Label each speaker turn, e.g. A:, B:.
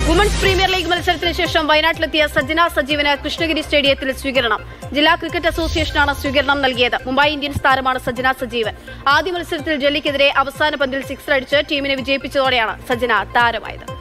A: Women's premier league മത്സരത്തിന് ശേഷം വയനാട്ടിലെത്തിയ സജ്ജന സജീവന് കൃഷ്ണഗിരി സ്റ്റേഡിയത്തിൽ സ്വീകരണം. ജില്ലാ ക്രിക്കറ്റ് അസോസിയേഷനാണ് സ്വീകരണം നൽകിയത്. മുംബൈ ഇന്ത്യൻസ് താരമാണ് സജ്ജന സജീവൻ. ആദ്യ മത്സരത്തിൽ ഡൽഹിക്കെതിരെ അവസാന പന്തിൽ സിക്സർ അടിച്ച് ടീമിനെ വിജയിപ്പിച്ചതോടെയാണ് സജ്ജന താരമായത്.